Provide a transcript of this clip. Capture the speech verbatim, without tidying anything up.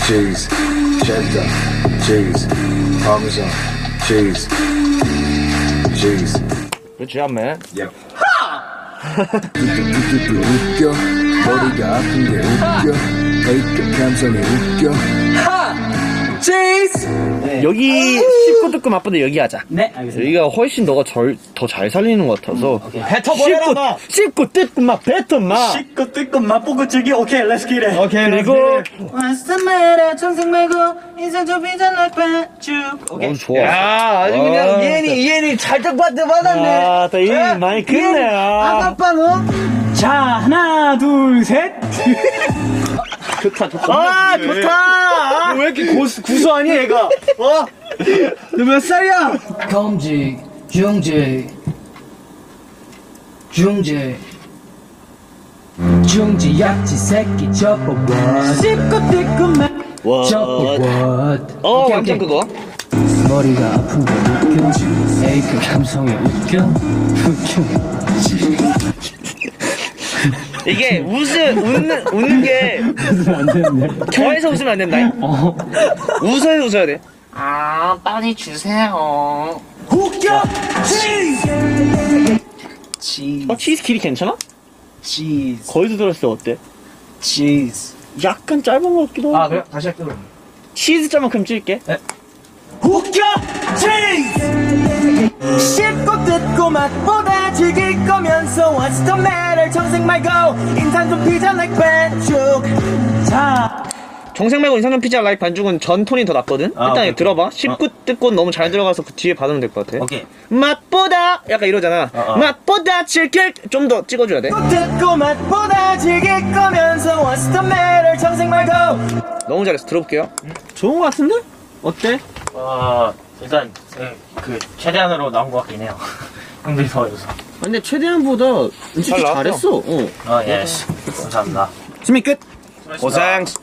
cheese, cheddar, cheese, parmesan, cheese, cheese. Good job, man. Yep. 뚜뚜뚜뚜 웃겨 머리가 아픈 게 웃겨 A급 감성이 웃겨 치즈! 네. 여기 씹고 뜯고 맛보다 여기 하자. 네, 알겠습니다. 여기가 훨씬 너가 더 잘 살리는 것 같아서. 음, 뱉어버려라, 마! 씹고 뜯고 맛 뱉어 맛. 씹고 뜯고 맛보고 즐기. 오케이, 렛츠 기릿. 오케이, 그리고 와스타메라 청생 말고 인생 좀 비잖아 쭉. 오케이. 어, 좋아. 야, 아주 그냥 와. 이해니 이해니 잘딱 받아 받았네. 아, 또 이 에? 많이 크네. 아가빠 너. 자, 하나, 둘, 셋. 좋다, 좋다. 아, 좋다. 왜 이렇게 고수, 구수하니, 얘가? 어? 너 몇 살이야? 검지, 중지, 중지, 중지 약지 새끼 접어봐. 씹고 뜯고 맛. 와. 접어봐. 어, 완전 그거. 머리가 아픈 거 웃겨. A급 감성이 웃겨. 웃겨. 이게 웃음, 웃는, 웃는 게. 안 됐네. 저에서 웃으면 안 된다. 어. 웃어야 웃어야 돼. 아, 빨리 주세요. 웃겨. 치즈. 치즈, 어, 치즈 길이 괜찮아? 치즈, 거기서 들었을 때 어때? 치즈. 약간 짧은 것 같기도 하고. 아, 그래? 다시 할게. 치즈 자만큼 찔게. 웃겨. 치즈. 씹고 뜯고 맛보다 즐길 거면서 What's the matter 정색 말고 인상 좀 피자 like 반죽. 자, 정색 말고 인상전 피자 라이프 반죽은 전 톤이 더 낫거든? 아, 일단 오케이. 들어봐. 씹고 뜯고 너무 잘 들어가서 그 뒤에 받으면 될 것 같아. 오케이. 맛보다 약간 이러잖아. 어, 어. 맛보다 즐길 좀 더 찍어줘야 돼. 뜯고 맛보다 즐길 거면서 What's the matter 정색 말고. 너무 잘했어. 들어볼게요. 좋은 것 같은데? 어때? 어, 일단 그 최대한으로 나온 것 같긴 해요. 형들이 도와줘서. 근데 최대한보다 솔직히 잘 나왔어. 잘했어. 어. 어, 예. 감사합니다. 준비 끝. 고생.